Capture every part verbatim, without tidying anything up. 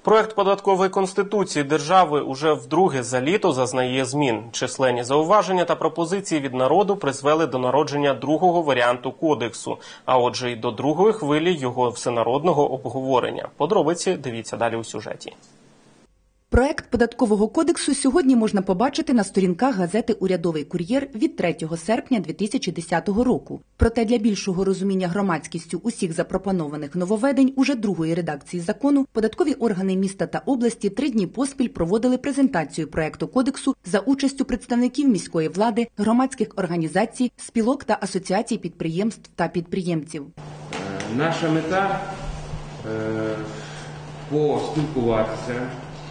Проект податкової конституції держави уже вдруге за літо зазнає змін. Численні зауваження та пропозиції від народу призвели до народження другого варіанту кодексу, а отже й до другої хвилі його всенародного обговорення. Подробиці дивіться далі у сюжеті. Проект податкового кодексу сьогодні можна побачити на сторінках газети «Урядовий кур'єр» від третього серпня дві тисячі десятого року. Проте для більшого розуміння громадськістю усіх запропонованих нововведень уже другої редакції закону податкові органи міста та області три дні поспіль проводили презентацію проекту кодексу за участю представників міської влади, громадських організацій, спілок та асоціацій підприємств та підприємців. Наша мета е, – поспілкуватися,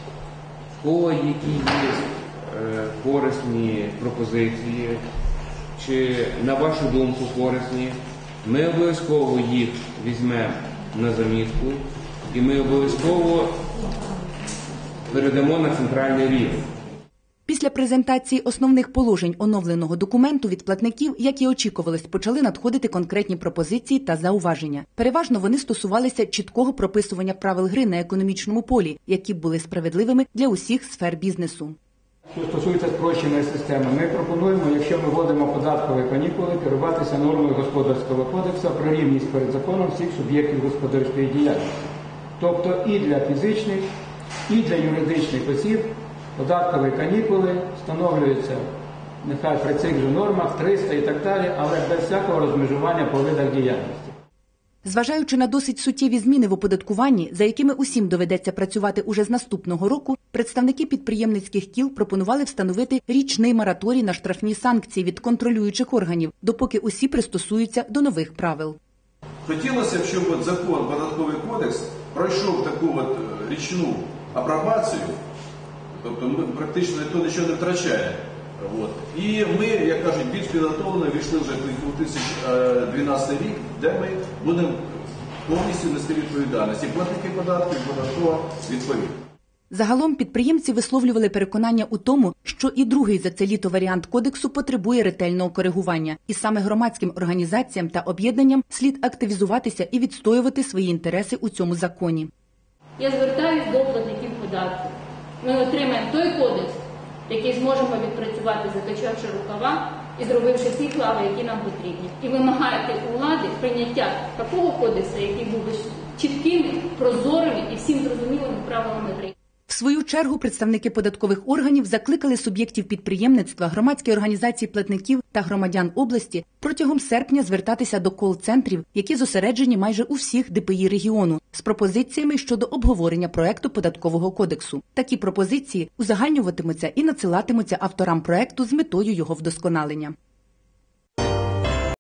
по які є е, корисні пропозиції, чи, на вашу думку, корисні, ми обов'язково їх візьмемо на замітку і ми обов'язково передамо на центральний рівень. Після презентації основних положень оновленого документу від платників, як і очікувалось, почали надходити конкретні пропозиції та зауваження. Переважно вони стосувалися чіткого прописування правил гри на економічному полі, які б були справедливими для усіх сфер бізнесу. Що стосується спрощеної системи, ми пропонуємо, якщо ми вводимо податкові канікули, керуватися нормою Господарського кодексу про рівність перед законом всіх суб'єктів господарської діяльності. Тобто і для фізичних, і для юридичних осіб податкові канікули встановлюються, нехай при цих же нормах, триста і так далі, але без всякого розмежування по видах діяльності. Зважаючи на досить суттєві зміни в оподаткуванні, за якими усім доведеться працювати уже з наступного року, представники підприємницьких кіл пропонували встановити річний мораторій на штрафні санкції від контролюючих органів, допоки усі пристосуються до нових правил. Хотілося б, щоб от закон, податковий кодекс, пройшов таку от річну апробацію, тобто ми практично ніхто нічого не втрачає. От. І ми, як кажуть, більш підготовлено війшли вже в дві тисячі дванадцятий рік, де ми будемо повністю нести відповідальність. І платники податків, і податкова відповідь. Загалом підприємці висловлювали переконання у тому, що і другий за це літо варіант кодексу потребує ретельного коригування. І саме громадським організаціям та об'єднанням слід активізуватися і відстоювати свої інтереси у цьому законі. Я звертаюсь до платників податків. Ми отримаємо той кодекс, який зможемо відпрацювати, закачавши рукава і зробивши ті плави, які нам потрібні. І вимагати у влади прийняття такого кодексу, який був би чіткими, прозорими і всім зрозумілими правилами гри. В свою чергу представники податкових органів закликали суб'єктів підприємництва, громадські організації платників та громадян області протягом серпня звертатися до кол-центрів, які зосереджені майже у всіх ді пе і регіону, з пропозиціями щодо обговорення проекту податкового кодексу. Такі пропозиції узагальнюватимуться і надсилатимуться авторам проекту з метою його вдосконалення.